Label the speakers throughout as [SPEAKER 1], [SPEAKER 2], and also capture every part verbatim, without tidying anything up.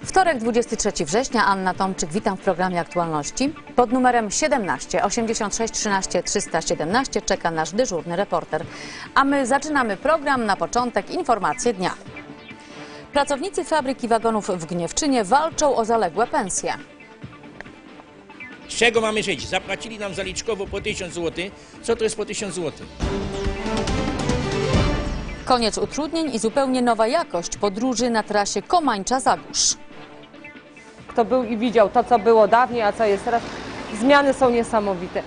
[SPEAKER 1] Wtorek, dwudziestego trzeciego września, Anna Tomczyk, witam w programie Aktualności. Pod numerem siedemnaście osiemdziesiąt sześć trzynaście trzysta siedemnaście czeka nasz dyżurny reporter. A my zaczynamy program. Na początek informacje dnia. Pracownicy fabryki wagonów w Gniewczynie walczą o zaległe pensje.
[SPEAKER 2] Z czego mamy żyć? Zapłacili nam zaliczkowo po tysiąc złotych. Co to jest po tysiąc złotych?
[SPEAKER 1] Koniec utrudnień i zupełnie nowa jakość podróży na trasie Komańcza-Zagórz.
[SPEAKER 3] Kto był i widział to, co było dawniej, a co jest teraz, zmiany są niesamowite.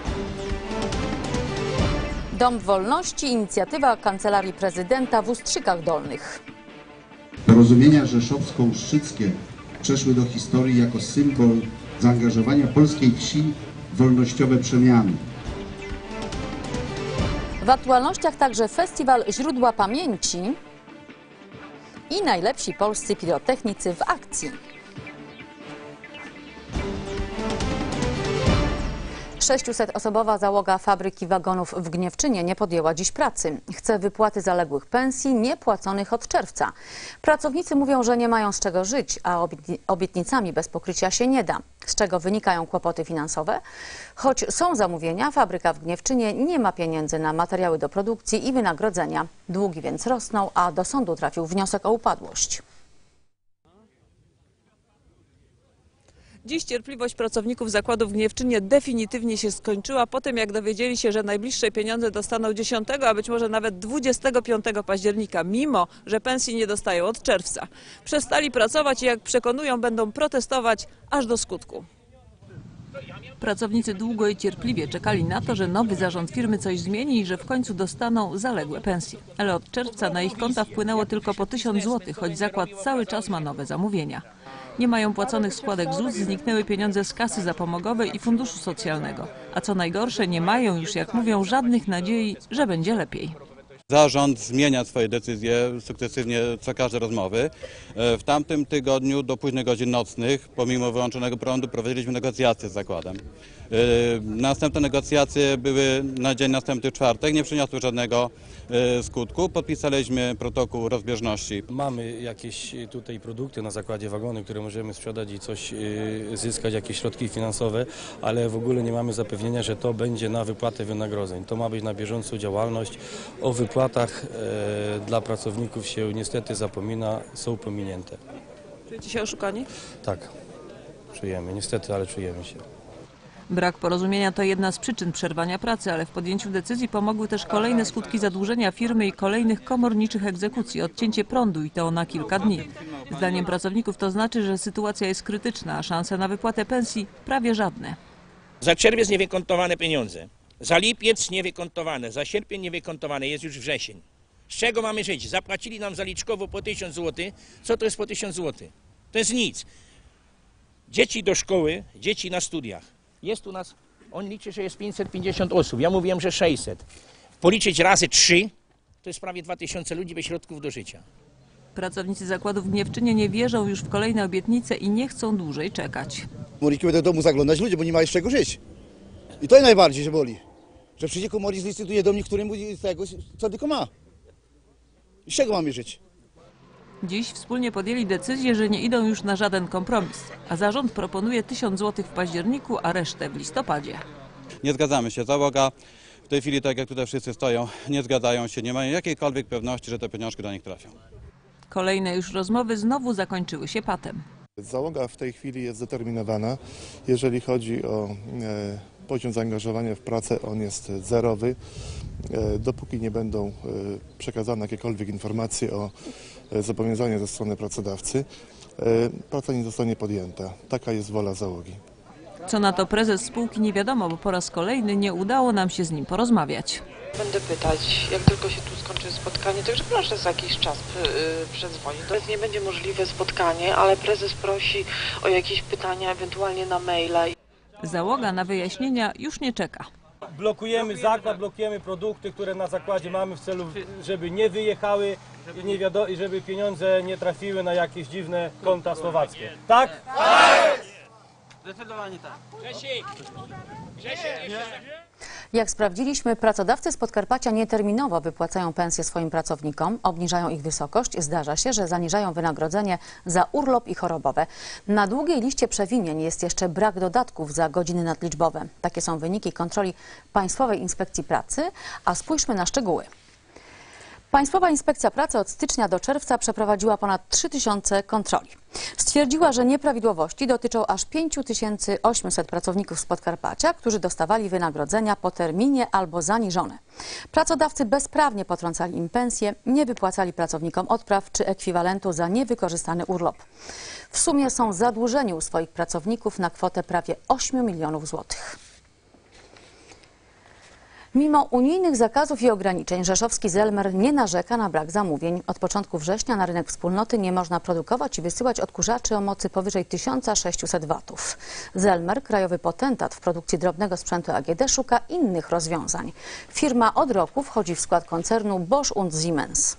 [SPEAKER 1] Dom Wolności, inicjatywa Kancelarii Prezydenta w Ustrzykach Dolnych.
[SPEAKER 4] Porozumienia rzeszowsko-ustrzyckie przeszły do historii jako symbol zaangażowania polskiej wsi w wolnościowe przemiany.
[SPEAKER 1] W aktualnościach także festiwal Źródła Pamięci i najlepsi polscy pirotechnicy w akcji. sześciusotoosobowa załoga fabryki wagonów w Gniewczynie nie podjęła dziś pracy. Chce wypłaty zaległych pensji niepłaconych od czerwca. Pracownicy mówią, że nie mają z czego żyć, a obietnicami bez pokrycia się nie da. Z czego wynikają kłopoty finansowe? Choć są zamówienia, fabryka w Gniewczynie nie ma pieniędzy na materiały do produkcji i wynagrodzenia. Długi więc rosną, a do sądu trafił wniosek o upadłość.
[SPEAKER 5] Dziś cierpliwość pracowników zakładu w Gniewczynie definitywnie się skończyła po tym, jak dowiedzieli się, że najbliższe pieniądze dostaną dziesiątego, a być może nawet dwudziestego piątego października, mimo że pensji nie dostają od czerwca. Przestali pracować i jak przekonują, będą protestować aż do skutku. Pracownicy długo i cierpliwie czekali na to, że nowy zarząd firmy coś zmieni i że w końcu dostaną zaległe pensje. Ale od czerwca na ich konta wpłynęło tylko po tysiąc złotych, choć zakład cały czas ma nowe zamówienia. Nie mają płaconych składek Z U S, zniknęły pieniądze z kasy zapomogowej i funduszu socjalnego. A co najgorsze, nie mają już, jak mówią, żadnych nadziei, że będzie lepiej.
[SPEAKER 6] Zarząd zmienia swoje decyzje sukcesywnie co każde rozmowy. W tamtym tygodniu do późnych godzin nocnych, pomimo wyłączonego prądu, prowadziliśmy negocjacje z zakładem. Następne negocjacje były na dzień następny, czwartek, nie przyniosły żadnego skutku. Podpisaliśmy protokół rozbieżności.
[SPEAKER 7] Mamy jakieś tutaj produkty na zakładzie wagony, które możemy sprzedać i coś zyskać, jakieś środki finansowe, ale w ogóle nie mamy zapewnienia, że to będzie na wypłatę wynagrodzeń. To ma być na bieżącą działalność. O wypłatach e, dla pracowników się niestety zapomina, są pominięte.
[SPEAKER 5] Czujecie się oszukani?
[SPEAKER 7] Tak, czujemy, niestety, ale czujemy się.
[SPEAKER 5] Brak porozumienia to jedna z przyczyn przerwania pracy, ale w podjęciu decyzji pomogły też kolejne skutki zadłużenia firmy i kolejnych komorniczych egzekucji, odcięcie prądu i to na kilka dni. Zdaniem pracowników to znaczy, że sytuacja jest krytyczna, a szanse na wypłatę pensji prawie żadne.
[SPEAKER 2] Za czerwiec niewykontowane pieniądze, za lipiec niewykontowane, za sierpień niewykontowane, jest już wrzesień. Z czego mamy żyć? Zapłacili nam zaliczkowo po tysiąc złotych. Co to jest po tysiąc złotych? To jest nic. Dzieci do szkoły, dzieci na studiach. Jest u nas, on liczy, że jest pięćset pięćdziesiąt osób, ja mówiłem, że sześćset. Policzyć razy trzy, to jest prawie dwa tysiące ludzi bez środków do życia.
[SPEAKER 5] Pracownicy zakładu w Gniewczynie nie wierzą już w kolejne obietnice i nie chcą dłużej czekać.
[SPEAKER 8] Komorniki będą do domu zaglądać ludzie, bo nie mają z czego żyć. I to najbardziej się boli, że przyjdzie komornik, zlicytuje do mnie, który mówi z tego, co tylko ma. I z czego mamy żyć?
[SPEAKER 5] Dziś wspólnie podjęli decyzję, że nie idą już na żaden kompromis, a zarząd proponuje tysiąc złotych w październiku, a resztę w listopadzie.
[SPEAKER 6] Nie zgadzamy się. Załoga w tej chwili, tak jak tutaj wszyscy stoją, nie zgadzają się, nie mają jakiejkolwiek pewności, że te pieniążki do nich trafią.
[SPEAKER 5] Kolejne już rozmowy znowu zakończyły się patem.
[SPEAKER 9] Załoga w tej chwili jest zdeterminowana. Jeżeli chodzi o e, poziom zaangażowania w pracę, on jest zerowy. E, dopóki nie będą e, przekazane jakiekolwiek informacje o e, zobowiązaniach ze strony pracodawcy, e, praca nie zostanie podjęta. Taka jest wola załogi.
[SPEAKER 5] Co na to prezes spółki nie wiadomo, bo po raz kolejny nie udało nam się z nim porozmawiać.
[SPEAKER 10] Będę pytać, jak tylko się tu skończy spotkanie, także proszę za jakiś czas przedzwonić. To nie będzie możliwe spotkanie, ale prezes prosi o jakieś pytania, ewentualnie na maila.
[SPEAKER 5] Załoga na wyjaśnienia już nie czeka.
[SPEAKER 11] Blokujemy zakład, blokujemy produkty, które na zakładzie mamy w celu, żeby nie wyjechały i, nie wiadomo, i żeby pieniądze nie trafiły na jakieś dziwne konta słowackie. Tak? Tak!
[SPEAKER 2] Zdecydowanie tak. Grzesiek! Grzesiek!
[SPEAKER 1] Jak sprawdziliśmy, pracodawcy z Podkarpacia nieterminowo wypłacają pensje swoim pracownikom, obniżają ich wysokość. Zdarza się, że zaniżają wynagrodzenie za urlop i chorobowe. Na długiej liście przewinień jest jeszcze brak dodatków za godziny nadliczbowe. Takie są wyniki kontroli Państwowej Inspekcji Pracy, a spójrzmy na szczegóły. Państwowa Inspekcja Pracy od stycznia do czerwca przeprowadziła ponad trzy tysiące kontroli. Stwierdziła, że nieprawidłowości dotyczą aż pięć tysięcy osiemset pracowników z Podkarpacia, którzy dostawali wynagrodzenia po terminie albo zaniżone. Pracodawcy bezprawnie potrącali im pensje, nie wypłacali pracownikom odpraw czy ekwiwalentu za niewykorzystany urlop. W sumie są zadłużeni u swoich pracowników na kwotę prawie ośmiu milionów złotych. Mimo unijnych zakazów i ograniczeń rzeszowski Zelmer nie narzeka na brak zamówień. Od początku września na rynek wspólnoty nie można produkować i wysyłać odkurzaczy o mocy powyżej tysiąc sześćset watów. Zelmer, krajowy potentat w produkcji drobnego sprzętu A G D, szuka innych rozwiązań. Firma od roku wchodzi w skład koncernu Bosch und Siemens.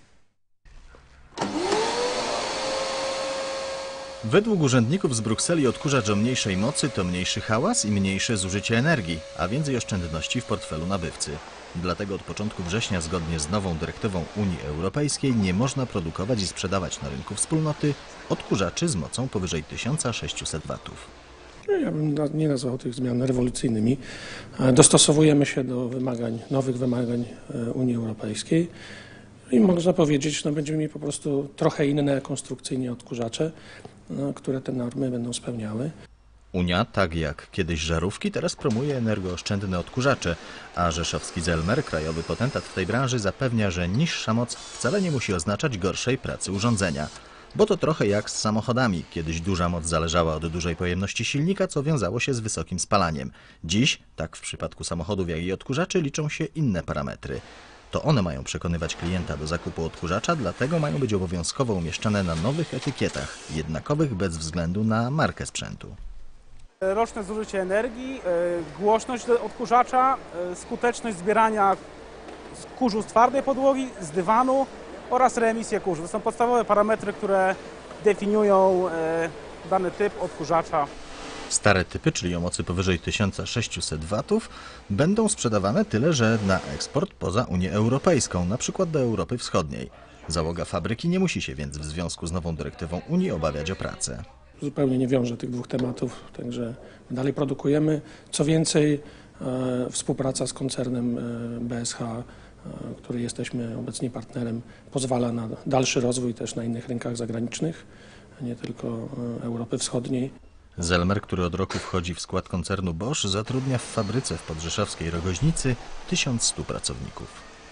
[SPEAKER 12] Według urzędników z Brukseli odkurzacz o mniejszej mocy to mniejszy hałas i mniejsze zużycie energii, a więcej oszczędności w portfelu nabywcy. Dlatego od początku września, zgodnie z nową dyrektywą Unii Europejskiej, nie można produkować i sprzedawać na rynku wspólnoty odkurzaczy z mocą powyżej tysiąc sześćset watów.
[SPEAKER 13] Ja bym nie nazwał tych zmian rewolucyjnymi. Dostosowujemy się do wymagań, nowych wymagań Unii Europejskiej. I można powiedzieć, że no, będziemy mieli po prostu trochę inne konstrukcyjnie odkurzacze, no, które te normy będą spełniały.
[SPEAKER 12] Unia, tak jak kiedyś żarówki, teraz promuje energooszczędne odkurzacze, a rzeszowski Zelmer, krajowy potentat w tej branży, zapewnia, że niższa moc wcale nie musi oznaczać gorszej pracy urządzenia. Bo to trochę jak z samochodami. Kiedyś duża moc zależała od dużej pojemności silnika, co wiązało się z wysokim spalaniem. Dziś, tak w przypadku samochodów jak i odkurzaczy, liczą się inne parametry. To one mają przekonywać klienta do zakupu odkurzacza, dlatego mają być obowiązkowo umieszczane na nowych etykietach, jednakowych bez względu na markę sprzętu.
[SPEAKER 14] Roczne zużycie energii, głośność odkurzacza, skuteczność zbierania kurzu z twardej podłogi, z dywanu oraz reemisję kurzu. To są podstawowe parametry, które definiują dany typ odkurzacza.
[SPEAKER 12] Stare typy, czyli o mocy powyżej tysiąc sześćset watów, będą sprzedawane tyle, że na eksport poza Unię Europejską, na przykład do Europy Wschodniej. Załoga fabryki nie musi się więc w związku z nową dyrektywą Unii obawiać o pracę.
[SPEAKER 13] Zupełnie nie wiąże tych dwóch tematów, także dalej produkujemy. Co więcej, e, współpraca z koncernem e, B S H, e, który jesteśmy obecnie partnerem, pozwala na dalszy rozwój też na innych rynkach zagranicznych, nie tylko e, Europy Wschodniej.
[SPEAKER 12] Zelmer, który od roku wchodzi w skład koncernu Bosch, zatrudnia w fabryce w podrzeszowskiej Rogoźnicy tysiąc sto pracowników.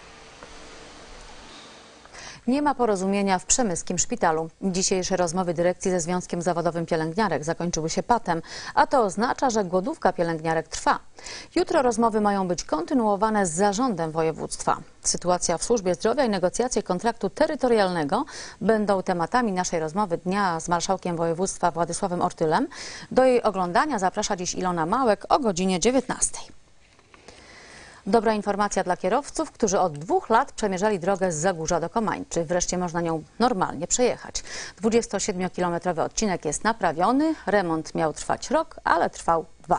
[SPEAKER 1] Nie ma porozumienia w przemyskim szpitalu. Dzisiejsze rozmowy dyrekcji ze Związkiem Zawodowym Pielęgniarek zakończyły się patem, a to oznacza, że głodówka pielęgniarek trwa. Jutro rozmowy mają być kontynuowane z zarządem województwa. Sytuacja w służbie zdrowia i negocjacje kontraktu terytorialnego będą tematami naszej rozmowy dnia z marszałkiem województwa Władysławem Ortylem. Do jej oglądania zaprasza dziś Ilona Małek o godzinie dziewiętnastej. Dobra informacja dla kierowców, którzy od dwóch lat przemierzali drogę z Zagórza do Komańczy. Wreszcie można nią normalnie przejechać. dwudziestosiedmiokilometrowy odcinek jest naprawiony. Remont miał trwać rok, ale trwał dwa.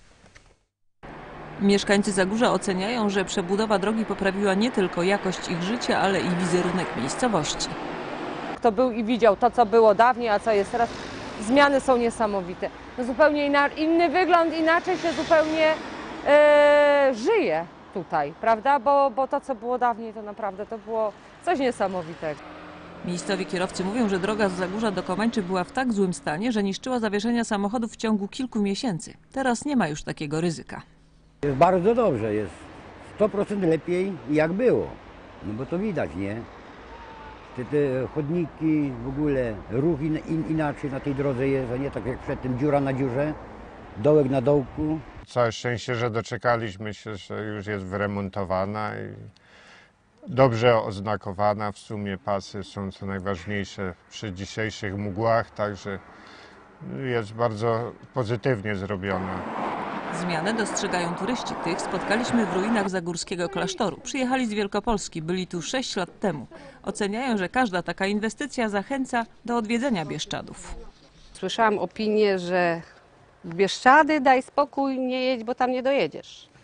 [SPEAKER 5] Mieszkańcy Zagórza oceniają, że przebudowa drogi poprawiła nie tylko jakość ich życia, ale i wizerunek miejscowości.
[SPEAKER 3] Kto był i widział to, co było dawniej, a co jest teraz, zmiany są niesamowite. No zupełnie inny wygląd, inaczej się zupełnie e, żyje tutaj, prawda? Bo, bo to, co było dawniej, to naprawdę to było coś niesamowitego.
[SPEAKER 5] Miejscowi kierowcy mówią, że droga z Zagórza do Komańczy była w tak złym stanie, że niszczyła zawieszenia samochodów w ciągu kilku miesięcy. Teraz nie ma już takiego ryzyka.
[SPEAKER 15] Jest bardzo dobrze, jest sto procent lepiej jak było, no bo to widać, nie? Te, te chodniki, w ogóle ruch in, in, inaczej na tej drodze jest, a nie tak jak przedtem dziura na dziurze, dołek na dołku.
[SPEAKER 16] Całe szczęście, że doczekaliśmy się, że już jest wyremontowana i dobrze oznakowana. W sumie pasy są co najważniejsze przy dzisiejszych mgłach, także jest bardzo pozytywnie zrobiona.
[SPEAKER 5] Zmianę dostrzegają turyści. Tych spotkaliśmy w ruinach Zagórskiego klasztoru. Przyjechali z Wielkopolski, byli tu sześć lat temu. Oceniają, że każda taka inwestycja zachęca do odwiedzenia Bieszczadów.
[SPEAKER 17] Słyszałam opinię, że w Bieszczady daj spokój, nie jedź, bo tam nie dojedziesz.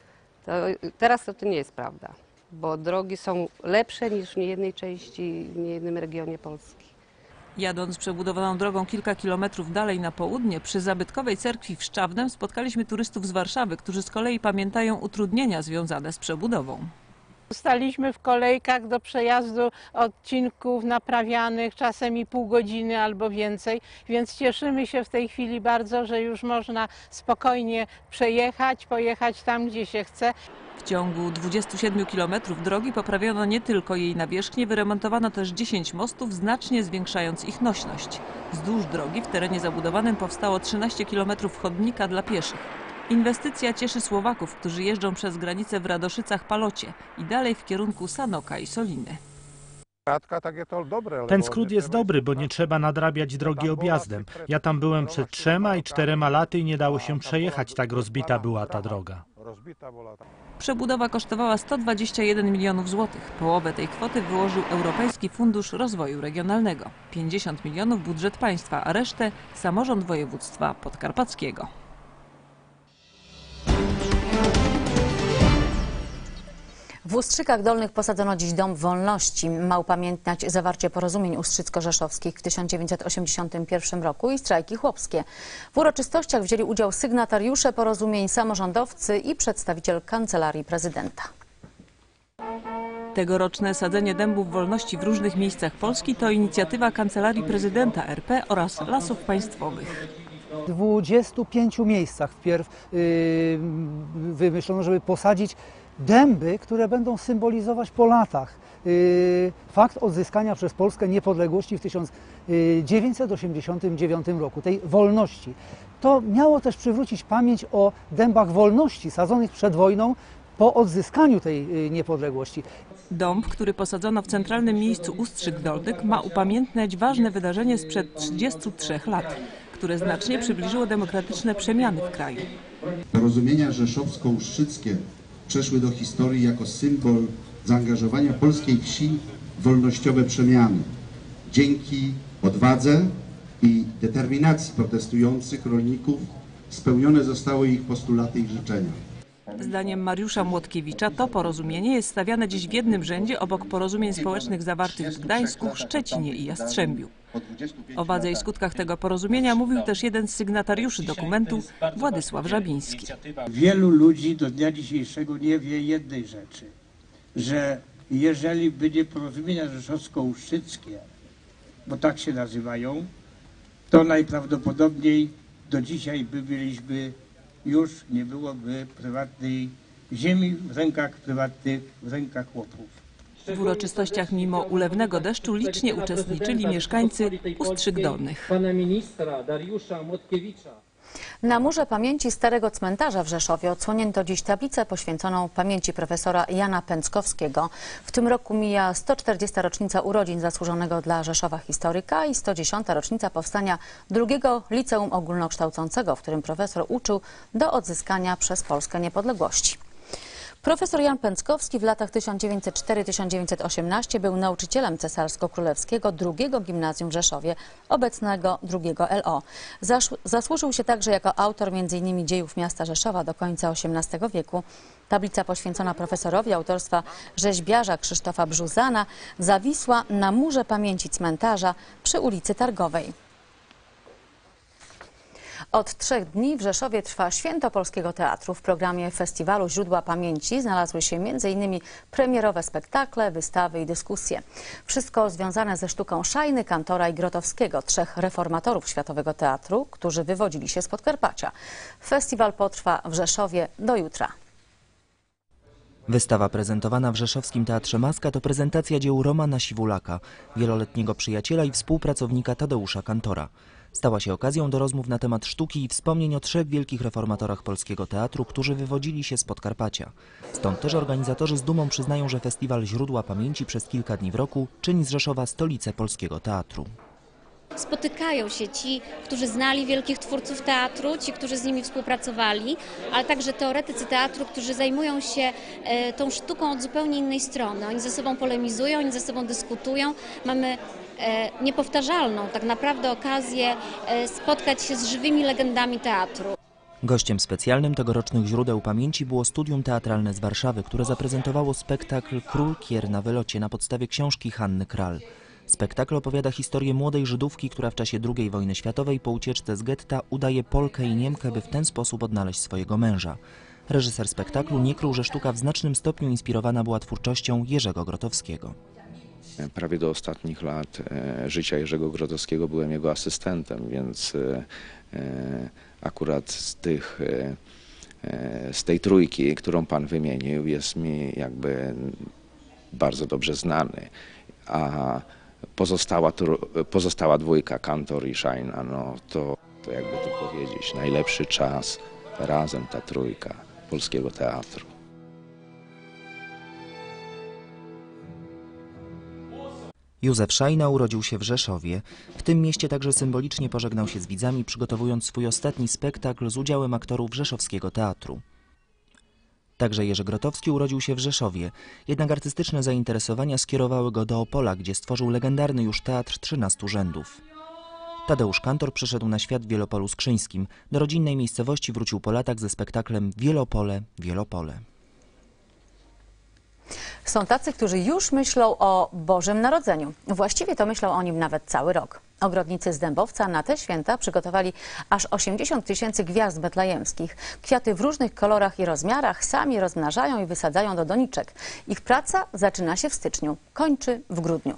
[SPEAKER 17] To teraz to, to nie jest prawda, bo drogi są lepsze niż w niejednej części, w niejednym regionie Polski.
[SPEAKER 5] Jadąc przebudowaną drogą kilka kilometrów dalej na południe, przy zabytkowej cerkwi w Szczawnem spotkaliśmy turystów z Warszawy, którzy z kolei pamiętają utrudnienia związane z przebudową.
[SPEAKER 18] Staliśmy w kolejkach do przejazdu odcinków naprawianych, czasem i pół godziny albo więcej, więc cieszymy się w tej chwili bardzo, że już można spokojnie przejechać, pojechać tam, gdzie się chce.
[SPEAKER 5] W ciągu dwudziestu siedmiu kilometrów drogi poprawiono nie tylko jej nawierzchnię, wyremontowano też dziesięć mostów, znacznie zwiększając ich nośność. Wzdłuż drogi w terenie zabudowanym powstało trzynaście kilometrów chodnika dla pieszych. Inwestycja cieszy Słowaków, którzy jeżdżą przez granicę w Radoszycach-Palocie i dalej w kierunku Sanoka i Soliny.
[SPEAKER 19] Ten skrót jest dobry, bo nie trzeba nadrabiać drogi objazdem. Ja tam byłem przed trzema i czterema laty i nie dało się przejechać, tak rozbita była ta droga.
[SPEAKER 5] Przebudowa kosztowała sto dwadzieścia jeden milionów złotych. Połowę tej kwoty wyłożył Europejski Fundusz Rozwoju Regionalnego. pięćdziesiąt milionów budżet państwa, a resztę samorząd województwa podkarpackiego.
[SPEAKER 1] W Ustrzykach Dolnych posadzono dziś Dom Wolności. Ma upamiętniać zawarcie porozumień ustrzycko-rzeszowskich w tysiąc dziewięćset osiemdziesiątym pierwszym roku i strajki chłopskie. W uroczystościach wzięli udział sygnatariusze porozumień, samorządowcy i przedstawiciel Kancelarii Prezydenta.
[SPEAKER 5] Tegoroczne sadzenie dębów wolności w różnych miejscach Polski to inicjatywa Kancelarii Prezydenta R P oraz Lasów Państwowych.
[SPEAKER 20] W dwudziestu pięciu miejscach wpierw yy, wymyślono, żeby posadzić dęby, które będą symbolizować po latach yy, fakt odzyskania przez Polskę niepodległości w tysiąc dziewięćset osiemdziesiątym dziewiątym roku, tej wolności. To miało też przywrócić pamięć o dębach wolności sadzonych przed wojną po odzyskaniu tej yy, niepodległości.
[SPEAKER 5] Dąb, który posadzono w centralnym miejscu Ustrzyk Dolnych, ma upamiętniać ważne wydarzenie sprzed trzydziestu trzech lat, które znacznie przybliżyło demokratyczne przemiany w kraju.
[SPEAKER 4] Porozumienia rzeszowsko-ustrzyckie przeszły do historii jako symbol zaangażowania polskiej wsi w wolnościowe przemiany. Dzięki odwadze i determinacji protestujących rolników spełnione zostały ich postulaty i życzenia.
[SPEAKER 5] Zdaniem Mariusza Młotkiewicza to porozumienie jest stawiane dziś w jednym rzędzie obok porozumień społecznych zawartych w Gdańsku, Szczecinie i Jastrzębiu. O wadze i skutkach tego porozumienia mówił też jeden z sygnatariuszy dokumentu, Władysław Żabiński.
[SPEAKER 21] Wielu ludzi do dnia dzisiejszego nie wie jednej rzeczy, że jeżeli będzie porozumienia rzeszowsko-ustrzyckie, bo tak się nazywają, to najprawdopodobniej do dzisiaj by byliśmy, już nie byłoby prywatnej ziemi w rękach prywatnych, w rękach chłopów.
[SPEAKER 5] W uroczystościach mimo ulewnego deszczu licznie uczestniczyli mieszkańcy Ustrzyk Dolnych.
[SPEAKER 22] Pana ministra Dariusza Młotkiewicza.
[SPEAKER 1] Na murze pamięci Starego Cmentarza w Rzeszowie odsłonięto dziś tablicę poświęconą pamięci profesora Jana Pęckowskiego. W tym roku mija sto czterdziesta rocznica urodzin zasłużonego dla Rzeszowa historyka i sto dziesiąta rocznica powstania drugiego liceum ogólnokształcącego, w którym profesor uczył do odzyskania przez Polskę niepodległości. Profesor Jan Pęckowski w latach tysiąc dziewięćset czwarty do tysiąc dziewięćset osiemnastego był nauczycielem cesarsko-królewskiego drugiego gimnazjum w Rzeszowie, obecnego drugiego L O. Zasłużył się także jako autor między innymi dziejów miasta Rzeszowa do końca osiemnastego wieku. Tablica poświęcona profesorowi autorstwa rzeźbiarza Krzysztofa Brzuzana zawisła na murze pamięci cmentarza przy ulicy Targowej. Od trzech dni w Rzeszowie trwa Święto Polskiego Teatru. W programie festiwalu Źródła Pamięci znalazły się między innymi premierowe spektakle, wystawy i dyskusje. Wszystko związane ze sztuką Szajny, Kantora i Grotowskiego, trzech reformatorów światowego teatru, którzy wywodzili się z Podkarpacia. Festiwal potrwa w Rzeszowie do jutra.
[SPEAKER 23] Wystawa prezentowana w Rzeszowskim Teatrze Maska to prezentacja dzieł Romana Siwulaka, wieloletniego przyjaciela i współpracownika Tadeusza Kantora. Stała się okazją do rozmów na temat sztuki i wspomnień o trzech wielkich reformatorach polskiego teatru, którzy wywodzili się z Podkarpacia. Stąd też organizatorzy z dumą przyznają, że festiwal Źródła Pamięci przez kilka dni w roku czyni z Rzeszowa stolicę polskiego teatru.
[SPEAKER 24] Spotykają się ci, którzy znali wielkich twórców teatru, ci, którzy z nimi współpracowali, ale także teoretycy teatru, którzy zajmują się e, tą sztuką od zupełnie innej strony. Oni ze sobą polemizują, oni ze sobą dyskutują. Mamy e, niepowtarzalną tak naprawdę okazję e, spotkać się z żywymi legendami teatru.
[SPEAKER 23] Gościem specjalnym tegorocznych Źródeł Pamięci było Studium Teatralne z Warszawy, które zaprezentowało spektakl Król Kier na wylocie na podstawie książki Hanny Kral. Spektakl opowiada historię młodej Żydówki, która w czasie drugiej wojny światowej po ucieczce z getta udaje Polkę i Niemkę, by w ten sposób odnaleźć swojego męża. Reżyser spektaklu nie krył, że sztuka w znacznym stopniu inspirowana była twórczością Jerzego Grotowskiego.
[SPEAKER 6] Prawie do ostatnich lat e, życia Jerzego Grotowskiego byłem jego asystentem, więc e, e, akurat z tych, e, e, z tej trójki, którą pan wymienił, jest mi jakby bardzo dobrze znany. A pozostała, pozostała dwójka, Kantor i Szajna, no to, to jakby tu powiedzieć, najlepszy czas razem ta trójka polskiego teatru.
[SPEAKER 23] Józef Szajna urodził się w Rzeszowie. W tym mieście także symbolicznie pożegnał się z widzami, przygotowując swój ostatni spektakl z udziałem aktorów Rzeszowskiego Teatru. Także Jerzy Grotowski urodził się w Rzeszowie, jednak artystyczne zainteresowania skierowały go do Opola, gdzie stworzył legendarny już Teatr trzynastu Rzędów. Tadeusz Kantor przyszedł na świat w Wielopolu Skrzyńskim. Do rodzinnej miejscowości wrócił po latach ze spektaklem Wielopole, Wielopole.
[SPEAKER 1] Są tacy, którzy już myślą o Bożym Narodzeniu. Właściwie to myślą o nim nawet cały rok. Ogrodnicy z Dębowca na te święta przygotowali aż osiemdziesiąt tysięcy gwiazd betlejemskich. Kwiaty w różnych kolorach i rozmiarach sami rozmnażają i wysadzają do doniczek. Ich praca zaczyna się w styczniu, kończy w grudniu.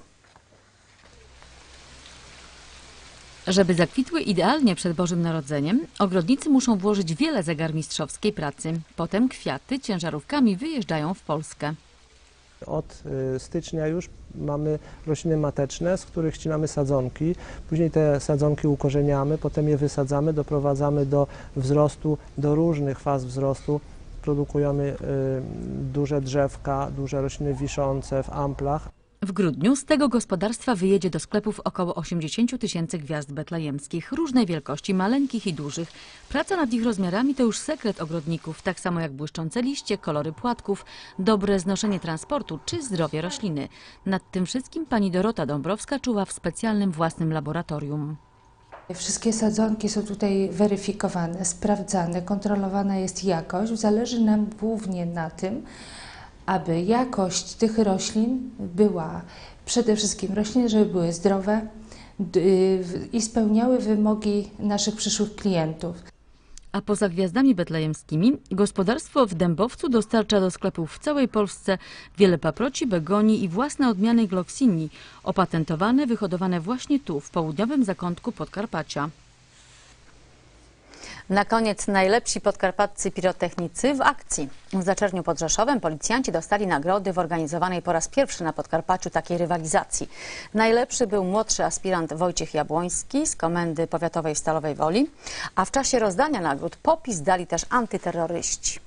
[SPEAKER 1] Żeby zakwitły idealnie przed Bożym Narodzeniem, ogrodnicy muszą włożyć wiele zegarmistrzowskiej pracy. Potem kwiaty ciężarówkami wyjeżdżają w Polskę.
[SPEAKER 7] Od stycznia już mamy rośliny mateczne, z których ścinamy sadzonki. Później te sadzonki ukorzeniamy, potem je wysadzamy, doprowadzamy do wzrostu, do różnych faz wzrostu. Produkujemy duże drzewka, duże rośliny wiszące w amplach.
[SPEAKER 1] W grudniu z tego gospodarstwa wyjedzie do sklepów około osiemdziesiąt tysięcy gwiazd betlejemskich, różnej wielkości, maleńkich i dużych. Praca nad ich rozmiarami to już sekret ogrodników, tak samo jak błyszczące liście, kolory płatków, dobre znoszenie transportu czy zdrowie rośliny. Nad tym wszystkim pani Dorota Dąbrowska czuwa w specjalnym własnym laboratorium.
[SPEAKER 8] Wszystkie sadzonki są tutaj weryfikowane, sprawdzane, kontrolowana jest jakość. Zależy nam głównie na tym, aby jakość tych roślin była przede wszystkim rośliny, żeby były zdrowe i spełniały wymogi naszych przyszłych klientów.
[SPEAKER 1] A poza gwiazdami betlejemskimi gospodarstwo w Dębowcu dostarcza do sklepów w całej Polsce wiele paproci, begonii i własne odmiany gloksinii, opatentowane, wyhodowane właśnie tu, w południowym zakątku Podkarpacia. Na koniec najlepsi podkarpaccy pirotechnicy w akcji. W Zaczerniu pod Rzeszowem policjanci dostali nagrody w organizowanej po raz pierwszy na Podkarpaciu takiej rywalizacji. Najlepszy był młodszy aspirant Wojciech Jabłoński z Komendy Powiatowej w Stalowej Woli, a w czasie rozdania nagród popis dali też antyterroryści.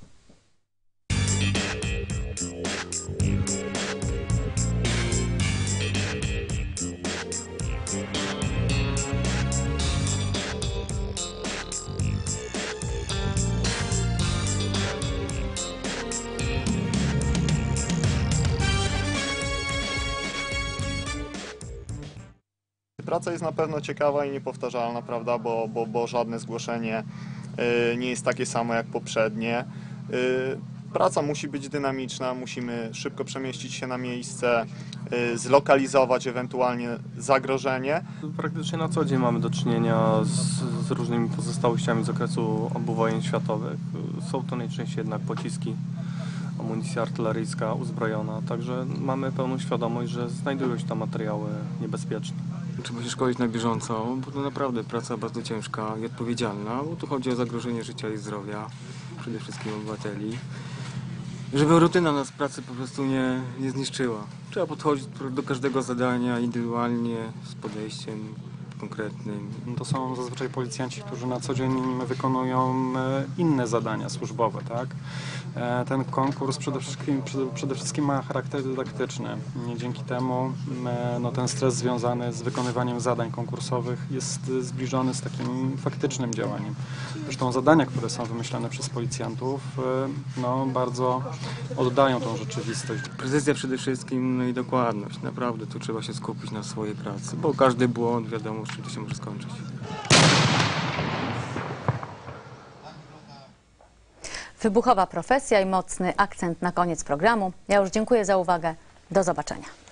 [SPEAKER 9] Praca jest na pewno ciekawa i niepowtarzalna, prawda, bo, bo, bo żadne zgłoszenie y, nie jest takie samo jak poprzednie. Y, praca musi być dynamiczna, musimy szybko przemieścić się na miejsce, y, zlokalizować ewentualnie zagrożenie.
[SPEAKER 25] Praktycznie na co dzień mamy do czynienia z, z różnymi pozostałościami z okresu obu wojen światowych. Są to najczęściej jednak pociski, amunicja artyleryjska uzbrojona, także mamy pełną świadomość, że znajdują się tam materiały niebezpieczne.
[SPEAKER 26] Trzeba się szkolić na bieżąco, bo to naprawdę praca bardzo ciężka i odpowiedzialna, bo tu chodzi o zagrożenie życia i zdrowia przede wszystkim obywateli. Żeby rutyna nas pracy po prostu nie, nie zniszczyła. Trzeba podchodzić do każdego zadania indywidualnie, z podejściem konkretnym.
[SPEAKER 27] To są zazwyczaj policjanci, którzy na co dzień wykonują inne zadania służbowe, tak? Ten konkurs przede wszystkim, przede, przede wszystkim ma charakter dydaktyczny. Dzięki temu no, ten stres związany z wykonywaniem zadań konkursowych jest zbliżony z takim faktycznym działaniem. Zresztą zadania, które są wymyślane przez policjantów, no, bardzo oddają tą rzeczywistość.
[SPEAKER 26] Precyzja przede wszystkim, no i dokładność. Naprawdę tu trzeba się skupić na swojej pracy, bo każdy błąd, wiadomo, z czym to się może skończyć.
[SPEAKER 1] Wybuchowa profesja i mocny akcent na koniec programu. Ja już dziękuję za uwagę. Do zobaczenia.